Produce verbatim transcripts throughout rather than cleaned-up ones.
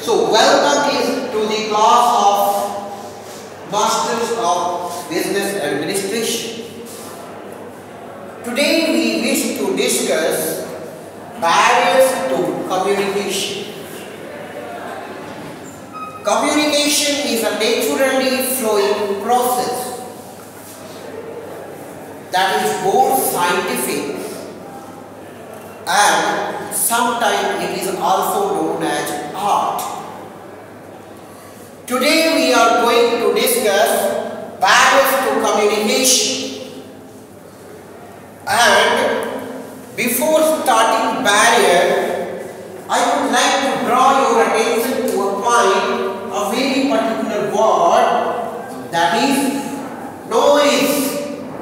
So welcome is to the class of Masters of Business Administration. Today we wish to discuss barriers to communication. Communication is a naturally flowing process that is both scientific and sometimes it is also known as art. Today we are going to discuss barriers to communication, and before starting barrier, I would like to draw your attention to a point, a very particular word, that is noise.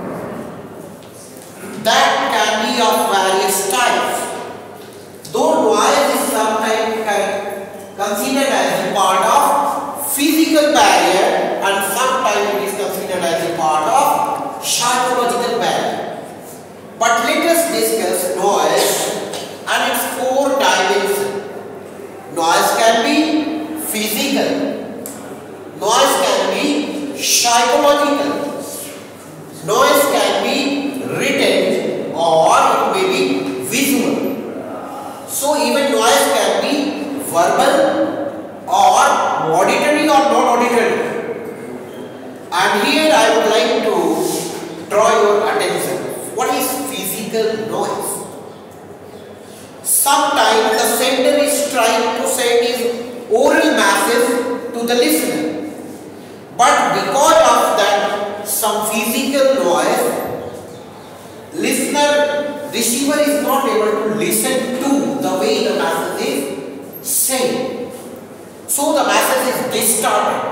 That can be of various types. Though noise is sometimes considered as a part of physical barrier and sometimes it is considered as a part of psychological barrier. But let us discuss noise and its four dimensions. Noise can be physical, noise can be psychological, noise can be written or it may be visual. So even noise can be verbal or auditory or non-auditory. And here I would like to draw your attention. What is physical noise? Sometimes the sender is trying to send his oral message to the listener. But because of that some physical noise, listener, receiver is not able to listen to the way the message is sent. So the message is distorted.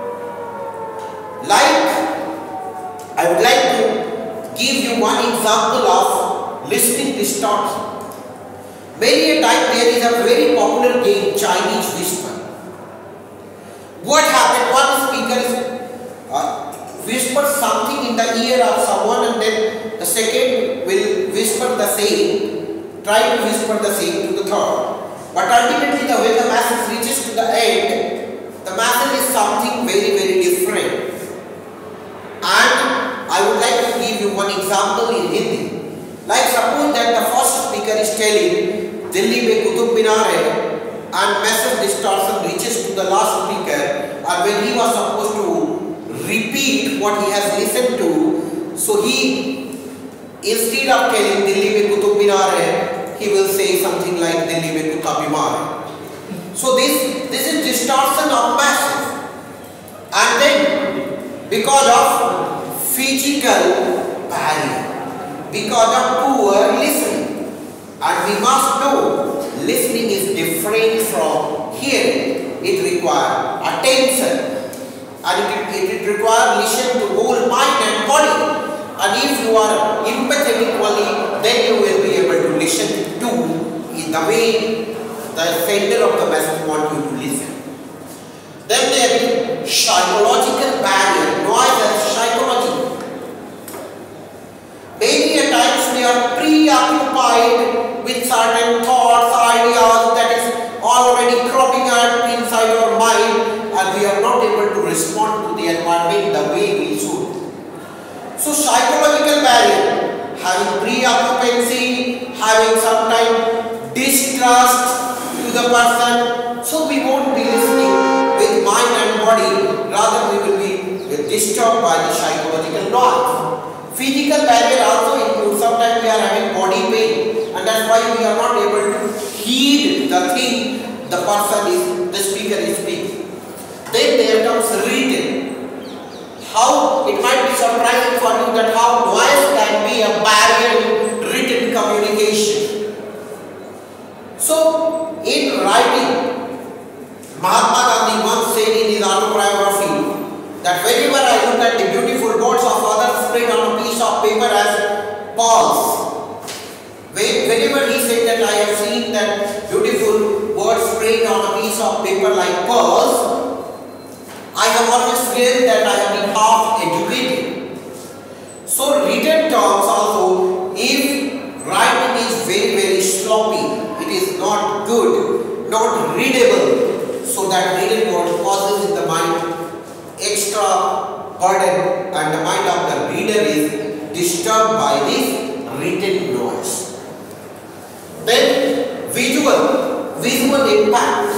Like, I would like to give you one example of listening distortion. Many a time there is a very popular game, Chinese whisper. What happened? One speaker is uh, whisper something in the ear of someone and then the second will whisper the same, try to whisper the same to the third. But ultimately the way the message reaches to the end, the message is something very very different. And I would like to give you one example in Hindi. Like suppose that the first speaker is telling Delhi mein Qutub Minar hai and message distortion reaches to the last speaker, and when he was supposed to repeat what he has listened to, so he, instead of telling Delhi mein Qutub Minar hai, he will say something like Delhi mein Kutta Bimar. So this, this is distortion of message. And then because of physical barrier, because of poor listening. And we must know listening is different from hearing. It requires attention and it, it requires listen to whole mind and body. And if you are empathetically, then you will be able to listen to in the way the sender of the message wants you to listen. Then there is psychological barrier, noise and psychology. Many a times we are preoccupied with certain thoughts, ideas that is already cropping up inside our mind, and we are not able to respond to the environment the way we should. So psychological barrier, having preoccupancy, having sometimes distrust to the person, so we won't be listening with mind and body, rather we will be disturbed by the psychological noise. Physical barrier also includes sometimes we are having body pain, and that's why we are not able to heed the thing the person is, the speaker is speaking. Then there comes written. How it might be surprising for you that how noise can be a barrier in written communication. So in writing, Mahatma Gandhi once said in his autobiography that whenever I look at the beautiful words of others spread on a piece of paper as pearls, whenever he said that I have seen that beautiful words spread on a piece of paper like pearls, I have always felt that I have been half educated. So written terms also, if writing is very very sloppy, it is not good, not readable. so that written word causes in the mind extra burden and the mind of the reader is disturbed by this written noise. Then visual, visual impact.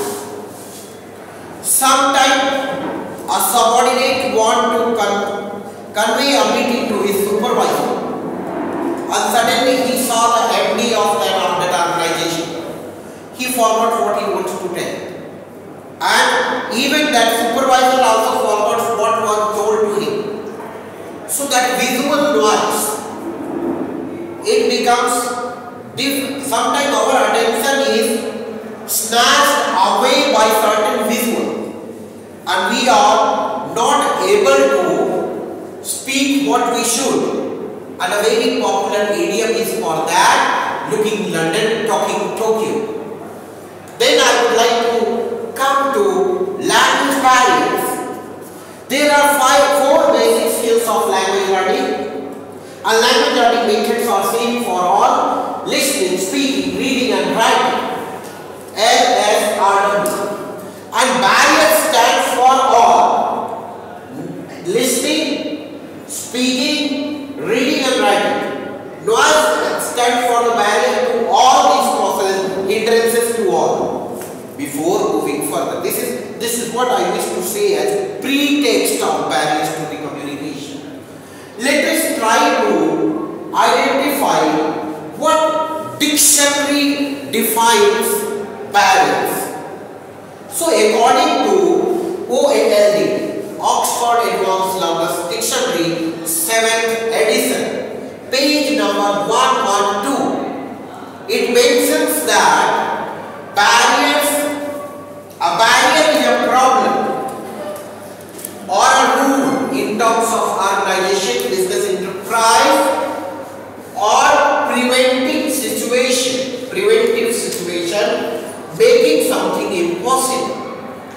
Sometimes a subordinate want to con convey a meeting to his supervisor, and suddenly he saw the M D of that, of that organization. He forgot what he wants to tell, and even that supervisor also forgot what was told to him. So that visual noise, it becomes different. Sometimes our attention is snatched away by certain visual, and we are not able to speak what we should. And a very popular idiom is for that: looking London, talking Tokyo. Then I would like to come to language barriers. There are five, four basic skills of language learning, and language learning methods are same for all: listening, speaking, reading, and writing. L S R W. And barriers stand for all: listening, speaking, reading, and writing. Noise stands for the barrier to all these processes, hindrances to all. Before moving further, this is this is what I wish to say as pretext of barriers to the communication. Let us try to identify what dictionary defines barriers. So according to O A L D, Oxford Advanced Learners Dictionary, seventh edition, page number one twelve, it mentions that barriers, a barrier is a problem or a rule in terms of organization, business, enterprise, or preventing situation, preventive situation, making something impossible.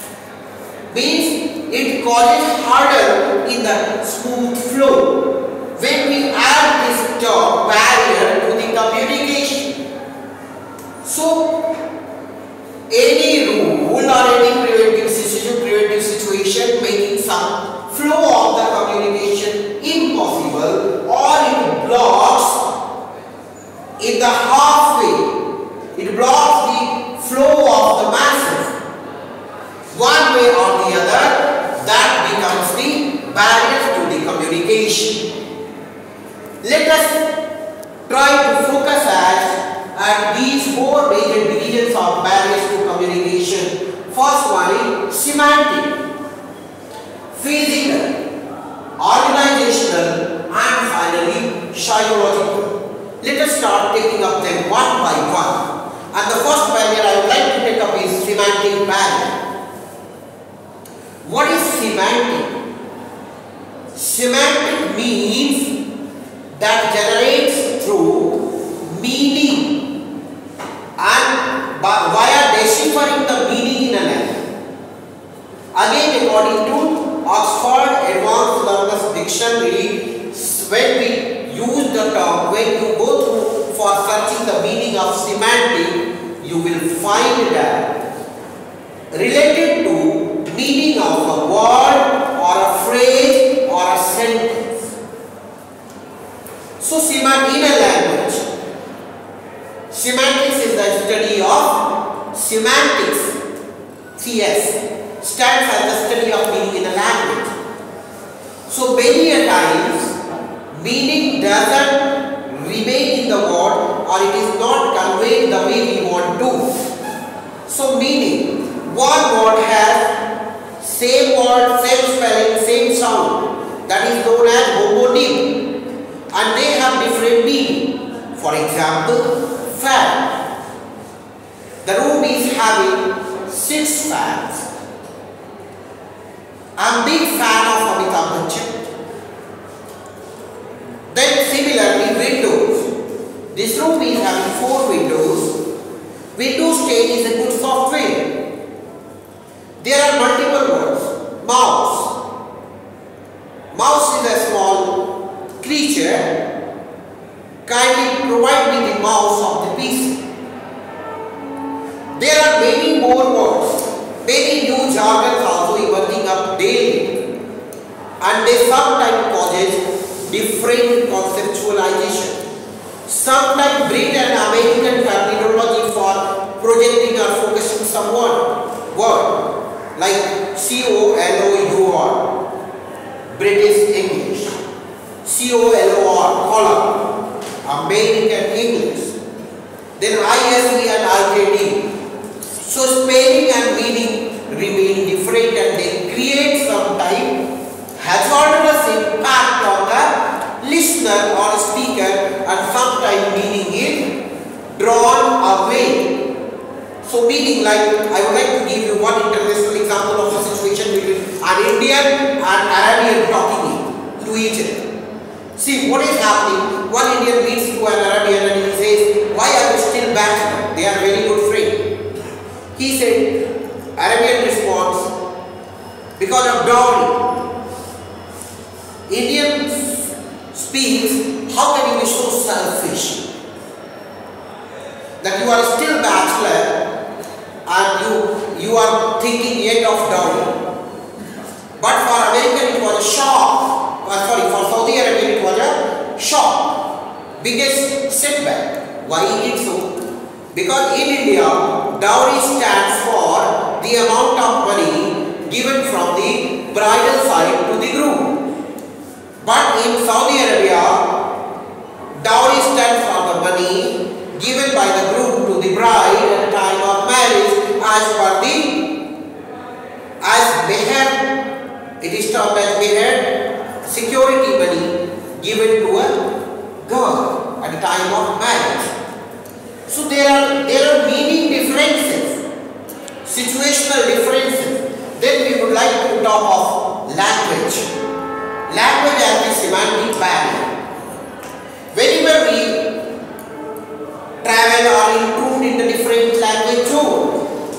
Means it causes hurdle in the smooth flow. When we add this term barrier to the communication, so any rule or any preventive situation, preventive situation making some flow of the communication impossible, or it blocks in the halfway, it blocks the flow of the masses one way or the other, that becomes the barrier to the communication. Let us try to focus at at these four major divisions of barriers to communication. First one is semantic, physical, organizational, and finally psychological. Let us start taking up them one by one. And the first barrier I would like to take up is semantic barrier. What is semantic? Semantic means that generates through meaning and via deciphering the meaning in a language. Again, according to Oxford Advanced Learners Dictionary, when we use the term, when you go through for searching the meaning of semantic, you will find that related to meaning of a word or a phrase or a sentence. So, semantic in a language, semantics is the study of semantics. C S stands as the study of meaning in a language. So many a times meaning doesn't remain in the word, or it is not conveyed the way we want to. So meaning, one word has same word, same spelling, same sound, that is known as homonym, and they have different meaning. For example, fan. The room is having six fans. I'm a big fan of Amitabh Bachchan. Then similarly, windows. This room is having four windows. Windows ten is a good software. There are multiple words. Mouse. Mouse is a small creature. Kindly provide me the mouse of the P C. There are many more words, many new new jargons also emerging up daily, and they sometimes causes different conceptualization. Sometimes bring an American terminology for projecting or focusing someone word, like C O L O U R, British English, C O L O R, color, American English. Then I S E and I K D. So spelling and meaning remain different, and they create sometimes hazardous impact on the listener or speaker, and sometimes meaning is drawn away. So meaning, like, I would like to give you one international example of a situation between an Indian and Arabian talking to each other. See what is happening. One Indian meets to an Arabian and he says, "Why are you still bachelor?" They are very good friends. He said, Arabian response, "Because of dowry." Indian speaks, "How can you be so selfish that you are still bachelor and you you are thinking yet of dowry?" But for American it was a shock. Uh, sorry, for Saudi Arabia it was a shock, biggest setback. Why is it so? Because in India, dowry stands for the amount of money given from the bridal side to the groom. But in Saudi Arabia, dowry stands for the money given by the groom to the bride at the time of marriage, as per the as meher. It is termed as meher, security money given to a girl at the time of marriage. So there are there are meaning differences, situational differences. Then we would like to talk of language. Language as the semantic barrier. Whenever we travel or intrude in the different language zones,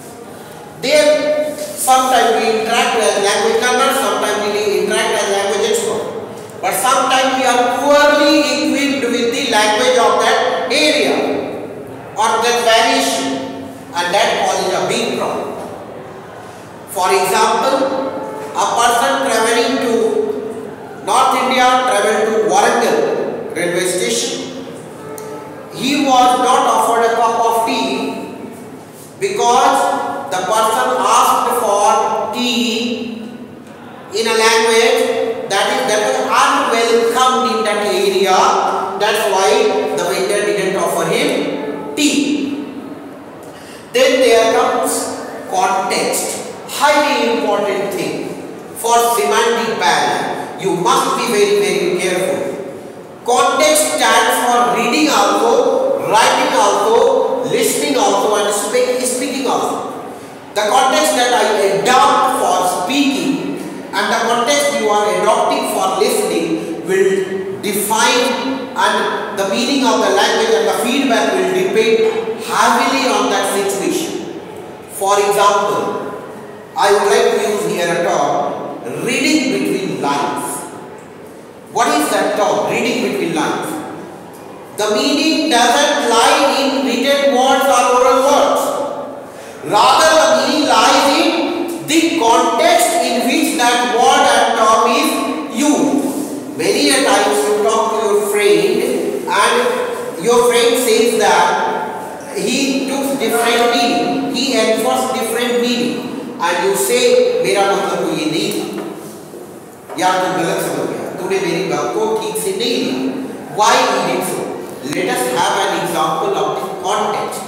there sometimes we interact as language learners, sometimes we interact as language experts. But sometimes we are poorly equipped with the language of that area or that variation, and that causes a big problem. For example, a person traveling to North India traveled to Warangal railway station. He was not offered a cup of tea because the person asked for tea in a language that is that is unwelcomed in that area. That's why the vendor didn't offer him tea. Then there comes context, highly important thing for semantic barrier. You must be very very careful. Context stands for reading also, writing also, listening also, and speak, speaking also. The context that I adopt for speaking and the context you are adopting for listening will define, and the meaning of the language and the feedback will depend heavily on that situation. For example, I would like to use here a term, reading between lines. What is that term, reading between lines? The meaning doesn't lie in written words or oral words. Rather, the meaning lies in the context in which that word and term is used. Many a times you talk to your friend and your friend says that he took different meaning, he enforced different meaning, and you say, मेरा मतलब तो ये नहीं था, या तू गलत समझ गया, तूने मेरी बात को ठीक से नहीं लिया. Why he did so? Let us have an example of the context.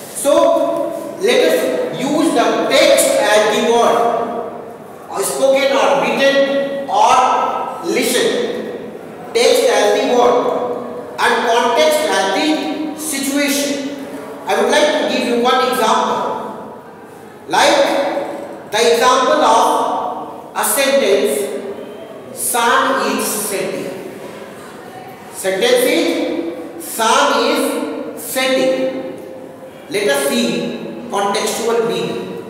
So, let us use the text as the word, or spoken or written or listened. Text as the word and context as the situation. I would like to give you one example. Like the example of a sentence, sun is setting. Sentence is, sun is setting. Let us see contextual meaning.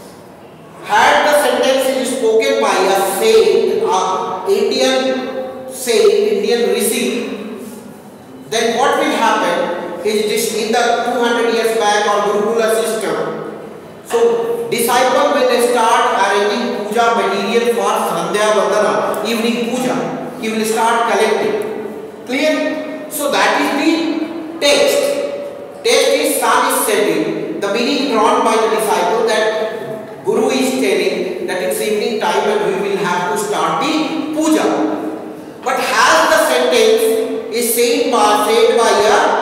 Had the sentence is spoken by a saint, a Indian saint, Indian rishi, then what will happen is this in the two hundred years back or Gurukula system. So disciples when they start evening puja. He will start collecting. Clear? So that is the text. Text is sun is setting. The meaning drawn by the disciple that Guru is telling that it's evening time and we will have to start the puja. But has the sentence is said by, said by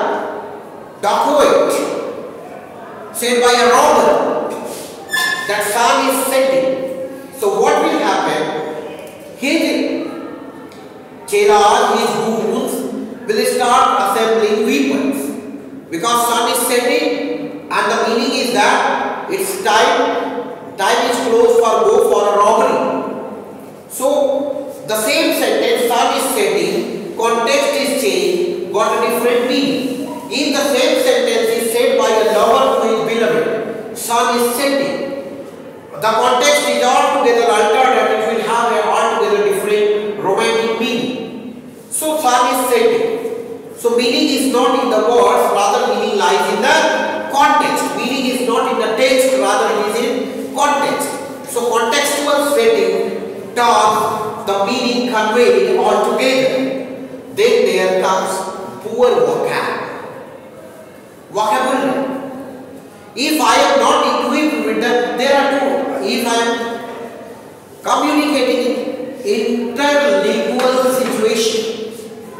a dacoit, said by a robber, that sun is setting. So what will happen? His chelas, his goons will start assembling weapons because sun is setting and the meaning is that it's time, time is close for go for a robbery. So the same sentence, sun is setting, context is changed, got a different meaning. In the same sentence is said by a lover who is beloved, sun is setting. The context is altogether altered and it will have an altogether different romantic meaning. So sun is setting. So meaning is not in the words, rather meaning lies in the context. Meaning is not in the text, rather it is in context. So contextual setting turns the meaning conveyed altogether. Then there comes poor vocab. Vocabulary. If I am not equipped with that, there are two. If I am communicating in interlingual situation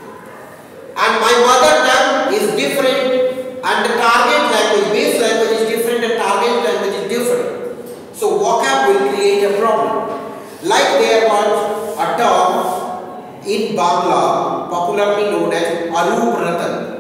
and my mother tongue is different and the target language, base language is different and target language is different. So vocab will create a problem. Like there was a term in Bangla popularly known as Arup Ratan.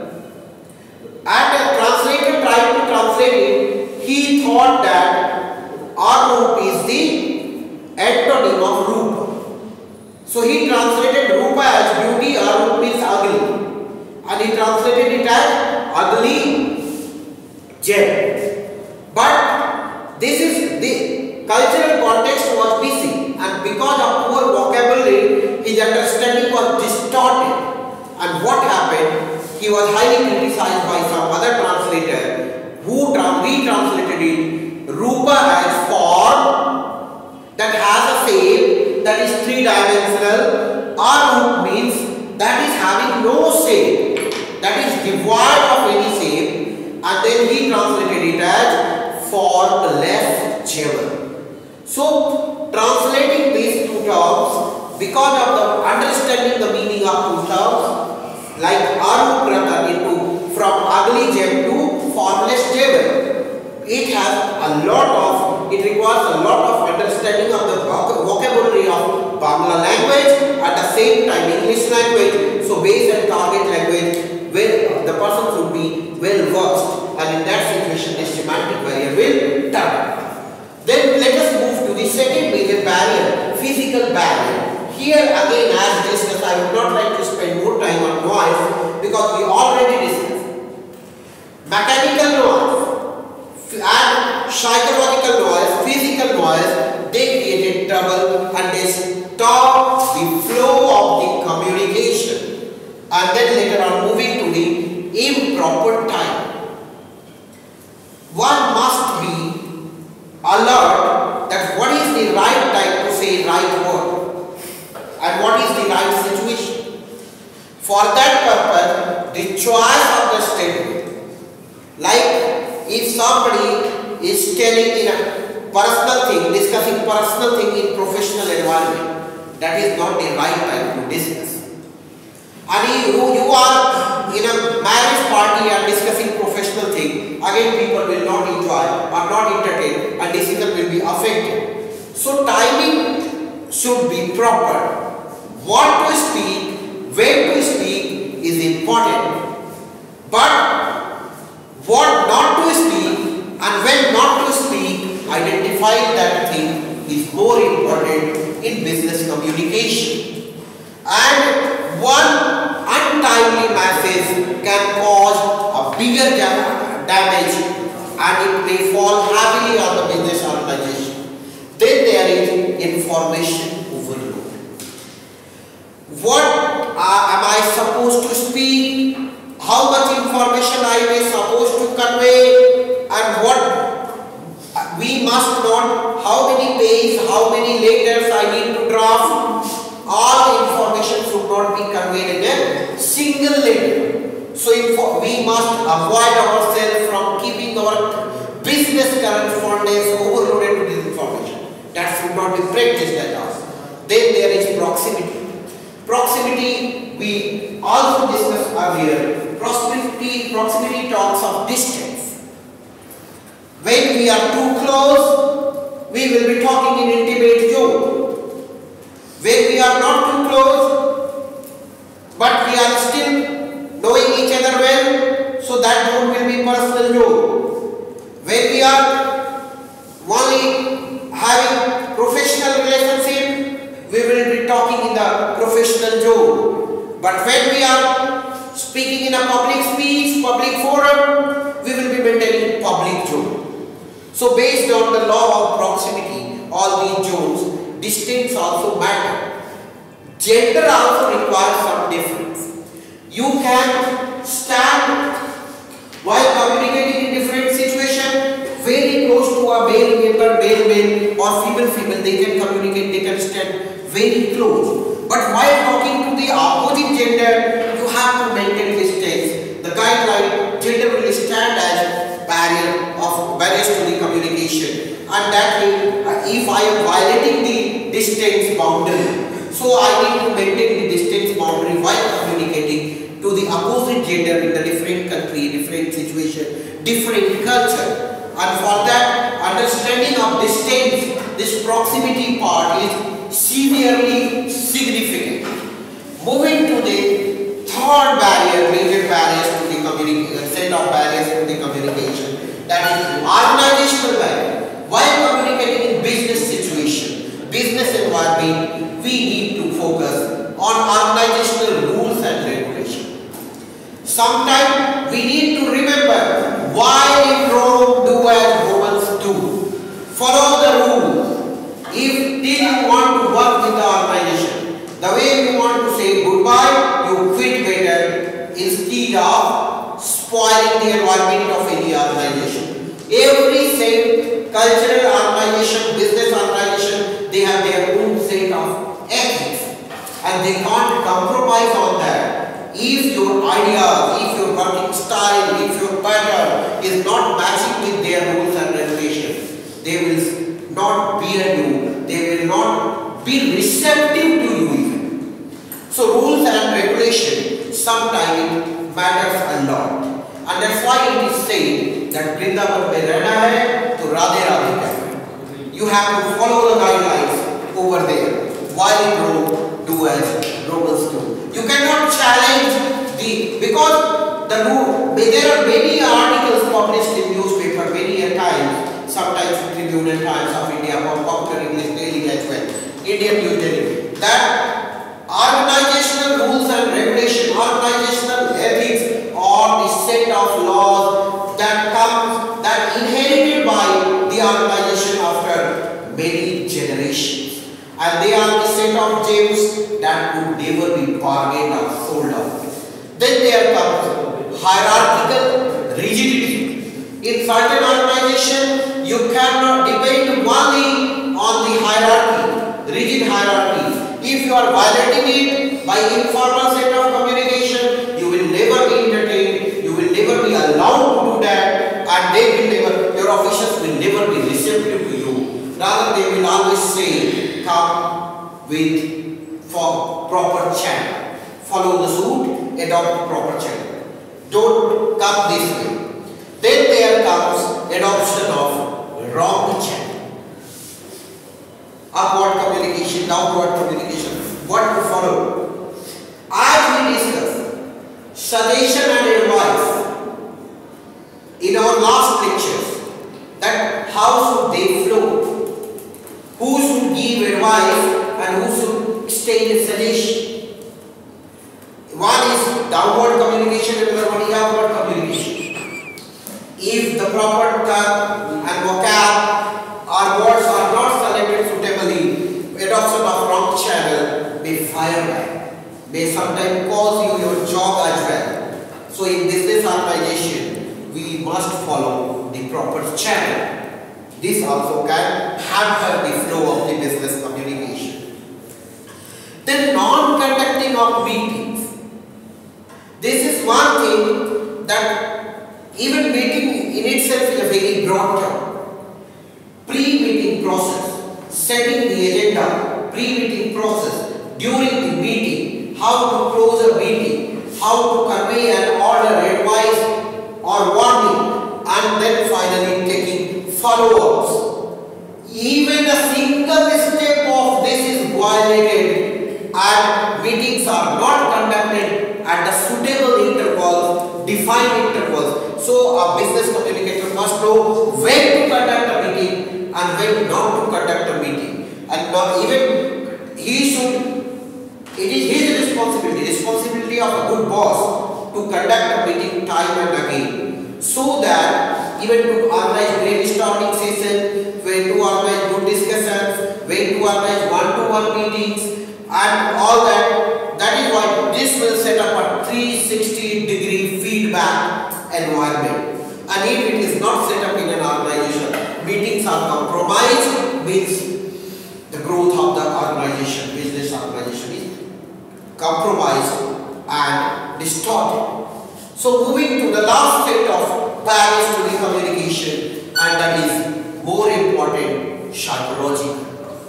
And a translator tried to translate it, he thought that Arup is the antonym of Rupa. So he translated Rupa as beauty, Arup means ugly. And he translated it as ugly gem. But this is the cultural context was missing, and because of poor vocabulary, his understanding was distorted. And what happened? He was highly criticized by some other translator who retranslated it Rupa as form that has a shape that is three-dimensional. Arup means that is having no shape, that is devoid of any shape, and then he translated it as formless gem. So translating these two terms, because of the understanding the meaning of two terms, like Arup Ratan into from ugly gem to formless gem, it has a lot of, it requires a lot of understanding of the vocabulary of Bangla language, at the same time English language. So base and target language, where the person should be well versed, and in that situation this semantic barrier will turn. Then let us move to the second major barrier, physical barrier. Here again, as discussed, I would not like to spend more time on noise because we already discussed. Mechanical noise and psychological noise, physical noise, they created trouble and they stop the flow of the communication. And then later on moving to the improper time. One must be alert that what is the right time to say right word and what is the right situation. For that purpose, the choice of the statement, like if somebody is telling in a personal thing, discussing personal thing in professional environment, that is not the right time to discuss. And you, you are in a marriage party and discussing professional thing, again people will not enjoy or not entertain and decision will be affected. So timing should be proper. What to speak, when to speak is important, but what not to speak and when not to speak, identifying that thing is more important in business communication. And one untimely message can cause a bigger damage and it may fall heavily on the business organization. Then there is information overload. What uh, am I supposed to speak? How much information I may supposed to convey? And what we must not, how many pages, how many letters I need to draft? All we must avoid ourselves from keeping our business correspondence overloaded with this information. That should not be practiced at us. Then there is proximity. Proximity we also discussed earlier. Proximity, proximity talks of distance. When we are too close, we will be talking in intimate zone. When we are not too close, but we are still knowing each other well, so that zone will be personal zone. When we are only having professional relationship, we will be talking in the professional zone. But when we are speaking in a public speech, public forum, we will be maintaining public zone. So based on the law of proximity, all these zones, distance also matter. Gender also requires some difference. You can stand while communicating in different situations very close to a male member, male male or female female. They can communicate, they can stand very close. But while talking to the opposite gender, you have to maintain distance. The guideline, gender will stand as barrier of barriers to the communication, and that way, uh, if I am violating the distance boundary, so I need to maintain the distance boundary while communicating to the opposite gender in the different country, different situation, different culture. And for that, understanding of distance, this proximity part is severely significant. Moving to the third barrier, major barriers to the communication, set of barriers to the communication, that is organizational barrier. While communicating in business situation, business environment, we need to focus on organizational rules and regulations. Sometimes we need to remember why in Rome do as Romans do. Follow the rules. If till you want to work with the organization, the way you want to say goodbye, you quit better instead of spoiling the environment of any organization. Every same cultural organization, business organization, they have their own set of ethics, and they can't compromise on that. If your ideas, if your working style, if your pattern is not matching with their rules and regulations, they will not bear you, they will not be receptive to you even. So rules and regulation sometimes matters a lot, and that's why it is said that Vrindavan mein rehna hai to Radhe Radhe kehna. You have to follow the guidelines over there. While in Rome, do as Romans do. You cannot challenge the, because the rule, there are many articles published in newspaper many a times, sometimes Tribune and Times of India, or Popular English Daily as well, Indian News Daily, that organizational rules and regulation, organizational ethics are the set of laws that comes, that inherited by the organization after many generations. And they are the set of gems that would never be bargained or sold out. Then there comes hierarchical rigidity. In certain organization, you cannot depend only on the hierarchy, rigid hierarchy. If you are violating it by informal set of communication, you will never be entertained, you will never be allowed to do that, and they will never, your officials will never be receptive to you. Rather, they will always say, come with for proper channel. Follow the suit, adopt proper channel. Don't come this way. Then there comes adoption of wrong channel. Upward communication, downward communication. What to follow? As we discussed, suggestion and advice in our last lectures, that how should they flow? Who should give advice and who should stay in suggestion? One is downward communication and the other one is upward communication. If the proper term and vocab or words are not selected suitably, adoption of wrong channel may fire back, may sometimes cause you your job as well. So in business organization, we must follow the proper channel. This also can hamper the flow of the business communication. Then non-conducting of meetings. This is one thing that even meeting in itself is a very broad term. Pre-meeting process, setting the agenda, pre-meeting process, during the meeting, how to close a meeting, how to convey an order, advice or warning, and then finally taking follow-ups. Even a single step of this is violated and meetings are not conducted at the suitable intervals, defined intervals. So a business communicator must know when to conduct a meeting and when not to conduct a meeting. And uh, even he should, it is his responsibility, responsibility of a good boss to conduct a meeting time and again, so that even to organize brainstorming sessions, when to organize good discussions, when to organize one-to-one meetings and all that. That is why this will set up a three sixty degree feedback environment. And if it is not set up in an organization, meetings are compromised, means the growth of the organization, business organization is compromised and distorted. So moving to the last state of barriers to the communication, and that is more important, psychological.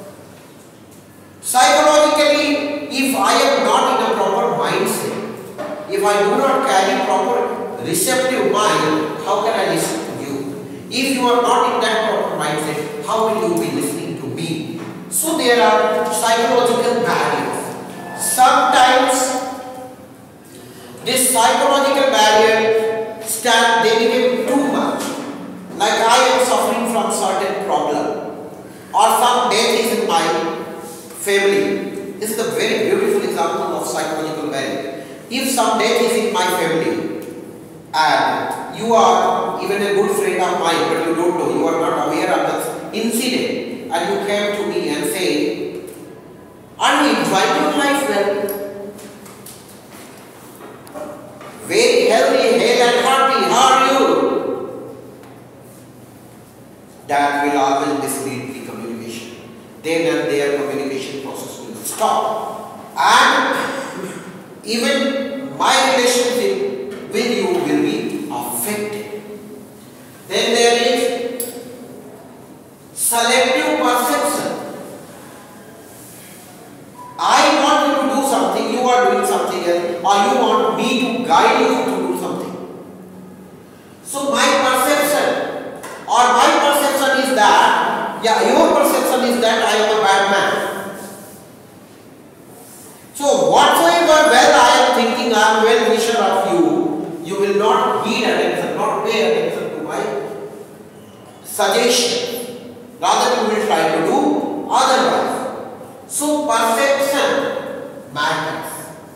Psychologically, if I am not in a proper mindset, if I do not carry proper receptive mind, how can I listen to you? If you are not in that proper mindset, how will you be listening to me? So there are psychological barriers. Sometimes this psychological barrier stand, they become too much. Like I am suffering from certain problem, or some death is in my family. This is a very beautiful example of psychological barrier. If some death is in my family and you are even a good friend of mine, but you don't know, you are not aware of the incident, and you came to me and say, "Are you enjoying your life well? Very healthy, hale and hearty, how are you?" That will always mislead the communication. Then and there communication process will stop. And even my relationship with you will be affected. Then there is selective perception. I want you to do something, you are doing something else, or you want me to guide you to do something. So my perception, or my perception is that, yeah, your perception is that I am a bad man. So whatsoever well I am thinking, I am well wisher of you, you will not heed attention, not pay attention to my suggestion. Rather you will try to do otherwise. So perception matters.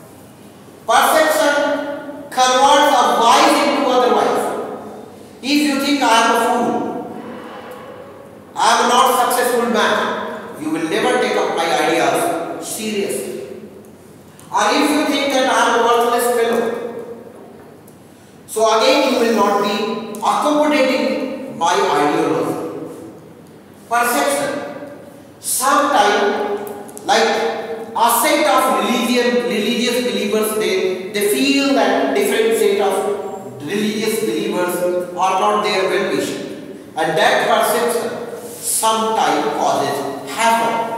Perception converts a wise into otherwise. If you think I am a fool, I am not successful man, you will never take up my ideas seriously. Or if you think that I am a worthless fellow, so again you will not be accommodating my ideology. Perception. Sometimes, like a set of religion, religious believers, they, they feel that different set of religious believers are not their well-wishing. And that perception sometimes causes havoc.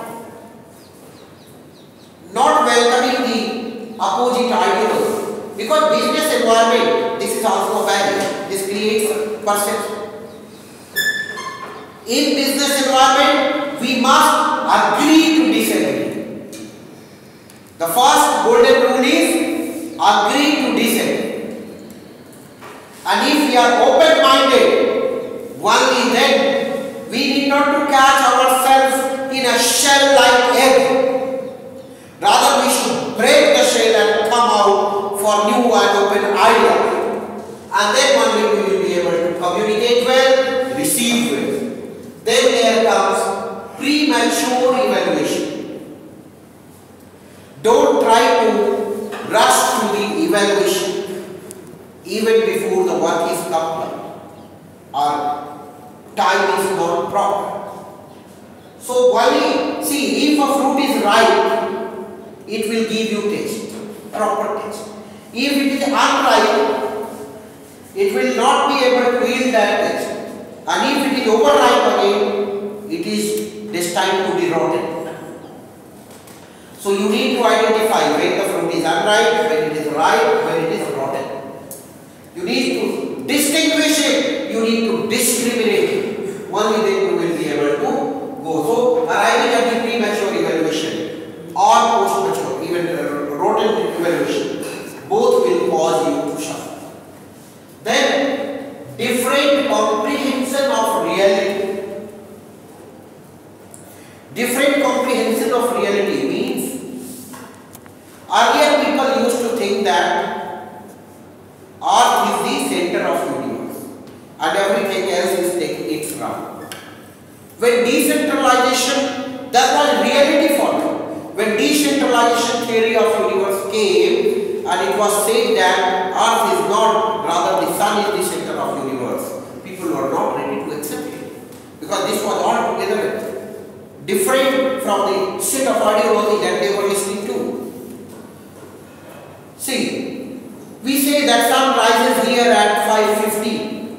Not welcoming the opposite ideology. Because business environment, this is also a barrier. This creates perception. In business environment, we must agree to disagree. The first golden rule is agree to disagree. And if we are open-minded, only then we need not to catch ourselves in a shell-like egg. Rather, we should break the shell and come out for new and open ideas. And then only we will be able to communicate well, receive well. Then there comes premature evaluation. Don't try to rush to the evaluation even before the work is complete or time is not proper. So only, see, if a fruit is ripe, it will give you taste, proper taste. If it is unripe, it will not be able to yield that taste. And if it is overripe again, it is destined to be rotten. So you need to identify when the fruit is unripe, when it is ripe, when it is rotten. You need to distinguish it, you need to discriminate it. Only then you will be able to go. So arriving at the premature evaluation or post-mature, even uh, rotten evaluation, both will cause you to suffer. Then different comprehension of reality. Different comprehension of reality means earlier people used to think that Earth is the center of the universe and everything else is taking its round. When decentralization, that was reality for them. When decentralization theory of universe came and it was said that Earth is not, rather the Sun is the center of universe, people were not ready to accept it because this was altogether different from the set of ideology that they were listening to. See, we say that sun rises here at five fifty,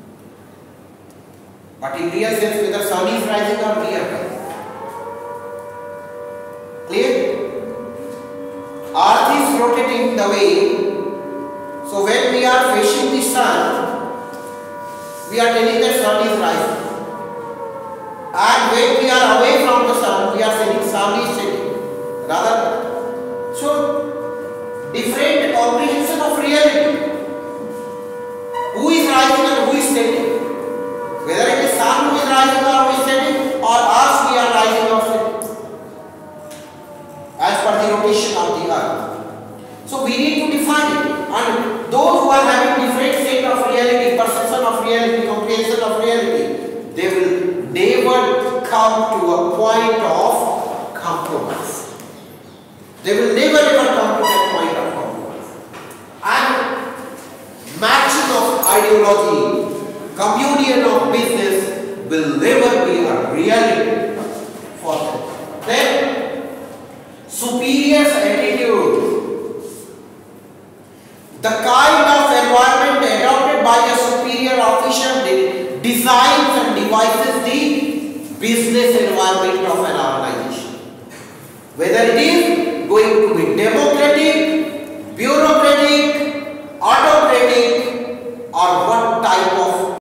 but in real sense whether sun is rising or we are rising. Clear? Earth is rotating the way, so when we are facing the sun, we are telling that sun is rising. And when we are away from the sun, we are saying sun is setting. Rather, so different comprehension of reality. Who is rising and who is setting? Whether it is sun who is rising or who is setting, or us we are rising or setting, as per the rotation of the earth. So we need to define it. And those who are having different set of reality, perception of reality, comprehension of reality, they will never come to a point of compromise. They will never ever come to that point of compromise. And matching of ideology, communion of business will never be a reality for them. Then, superior's attitude. The kind of environment adopted by a superior official designs and devises the business environment of an organization. Whether it is going to be democratic, bureaucratic, autocratic,